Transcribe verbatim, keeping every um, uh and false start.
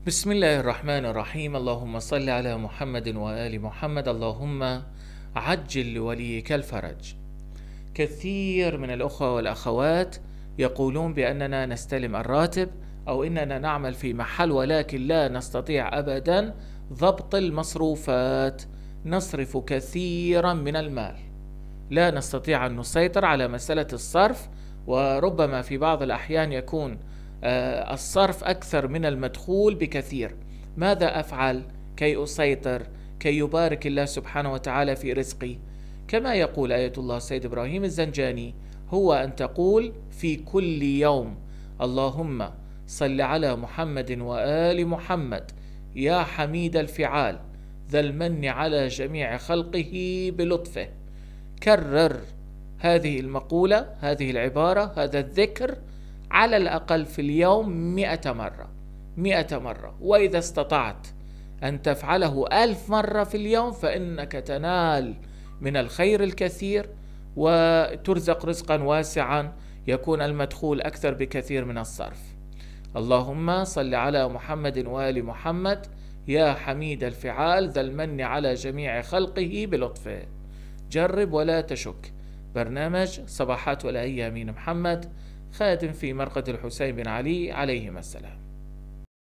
بسم الله الرحمن الرحيم. اللهم صل على محمد وآل محمد. اللهم عجل لوليك الفرج. كثير من الأخوة والأخوات يقولون بأننا نستلم الراتب أو إننا نعمل في محل، ولكن لا نستطيع أبدا ضبط المصروفات، نصرف كثيرا من المال، لا نستطيع أن نسيطر على مسألة الصرف، وربما في بعض الأحيان يكون الصرف أكثر من المدخول بكثير. ماذا أفعل كي أسيطر، كي يبارك الله سبحانه وتعالى في رزقي؟ كما يقول آية الله سيد إبراهيم الزنجاني، هو أن تقول في كل يوم: اللهم صل على محمد وآل محمد يا حميد الفعال ذا المن على جميع خلقه بلطفه. كرر هذه المقولة، هذه العبارة، هذا الذكر على الأقل في اليوم مئة مرة مئة مرة، وإذا استطعت أن تفعله ألف مرة في اليوم فإنك تنال من الخير الكثير وترزق رزقا واسعا يكون المدخول أكثر بكثير من الصرف. اللهم صل على محمد وآل محمد يا حميد الفعال ذا المن على جميع خلقه بلطفه. جرب ولا تشك. برنامج صباحات والأيامين محمد، خادم في مرقد الحسين بن علي عليهما السلام.